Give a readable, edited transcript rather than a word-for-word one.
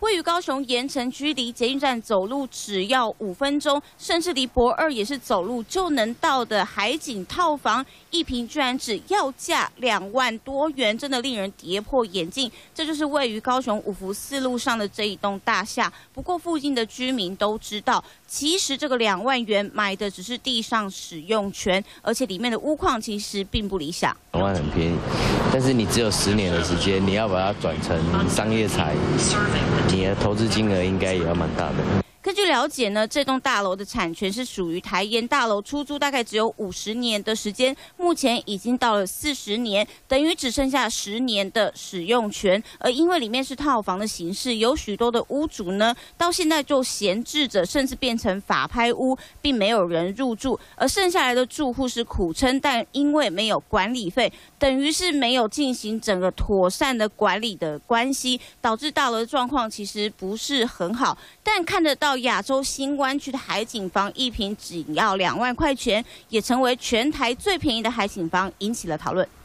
位于高雄盐城区，离捷运站走路只要5分钟，甚至离博二也是走路就能到的海景套房，一坪居然只要价2万多元，真的令人跌破眼镜。这就是位于高雄五福四路上的这一栋大厦。不过附近的居民都知道，其实这个2万元买的只是地上使用权，而且里面的屋况其实并不理想。 2万很便宜，但是你只有10年的时间，你要把它转成商业财，你的投资金额应该也要蛮大的。 根据了解呢，这栋大楼的产权是属于台盐大楼，出租大概只有50年的时间，目前已经到了40年，等于只剩下10年的使用权。而因为里面是套房的形式，有许多的屋主呢，到现在就闲置着，甚至变成法拍屋，并没有人入住。而剩下来的住户是苦撑，但因为没有管理费，等于是没有进行整个妥善的管理的关系，导致大楼的状况其实不是很好。但看得到亚洲新湾区的海景房一坪只要2万块钱，也成为全台最便宜的海景房，引起了讨论。